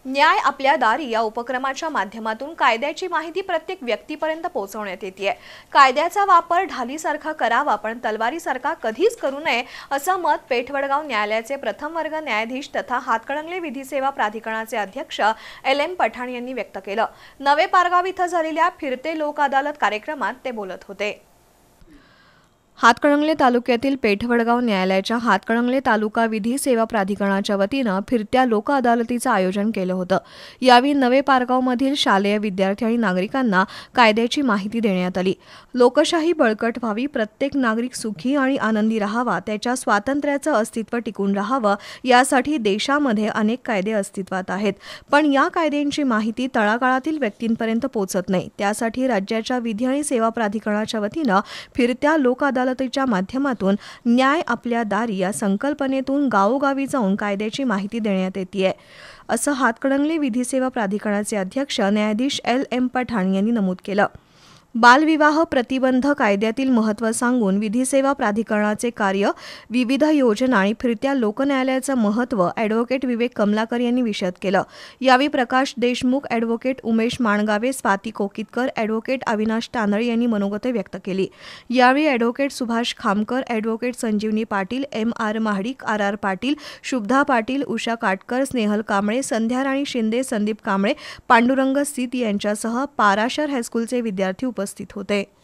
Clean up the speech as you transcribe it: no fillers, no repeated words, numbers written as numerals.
न्याय आपल्या दारी या उपक्रमाच्या माध्यमातून कायद्याची माहिती प्रत्येक व्यक्तीपर्यंत पोहोचवण्यात येते। कायद्याचा वापर ढालीसारखा करावा पण तलवारीसारखा कधीच करू नये असं मत पेठवडगाव न्यायालयाचे प्रथम वर्ग न्यायाधीश तथा हातकणंगले विधी सेवा प्राधिकरणाचे अध्यक्ष LM पठाण यांनी व्यक्त केलं। नवे पारगाव इथं झालेल्या फिरते लोक अदालत कार्यक्रमात ते बोलत होते। हातकणंगले तालुक्यातील पेठवडगाव न्यायालयाच्या हातकणंगले तालुका विधी सेवा प्राधिकरणाच्या वतीनं फिरत्या लोक अदालतीचं आयोजन केलं होतं। यावेळी नवे पारगावमधील शालेय विद्यार्थी आणि नागरिकांना कायद्याची माहिती देण्यात आली। लोकशाही बळकट व्हावी, प्रत्येक नागरिक सुखी आणि आनंदी राहावा, त्याच्या स्वातंत्र्याचं अस्तित्व टिकून राहावं यासाठी देशामध्ये अनेक कायदे अस्तित्वात आहेत, पण या कायद्यांची माहिती तळागाळातील व्यक्तींपर्यंत पोहोचत नाही। त्यासाठी राज्याच्या विधी आणि सेवा प्राधिकरणाच्या वतीनं फिरत्या लोक अदालतीच्या माध्यमातून न्याय आपल्या दारी या संकल्पनेतून गावोगावी जाऊन कायद्याची माहिती देण्यात येते असं हातकणंगले विधी सेवा प्राधिकरणाचे अध्यक्ष न्यायाधीश LM पठाण यांनी नमूद केलं। बालविवाह प्रतिबंध कायद्यातील महत्त्व सांगून विधी सेवा प्राधिकरणाचे कार्य, विविध योजना आणि फिरत्या लोकन्यायालयाचं महत्त्व ॲडव्होकेट विवेक कमलाकर यांनी विशद केलं। यावेळी प्रकाश देशमुख, ॲडव्होकेट उमेश माणगावे, स्वाती कोकितकर, ॲडव्होकेट अविनाश तांदळे यांनी मनोगते व्यक्त केली। यावेळी advocate Subhash Khamkar, advocate Sanjivani Patil, MR Mahadik, RR Patil, Shubhada Patil, Usha Katkar, Snehal Kamble, Sandhya Rani Shinde, Sandeep Kamble, Pandurang Seet यांच्यासह पाराशर हायस्कूलचे विद्यार्थी उपस्थित होते।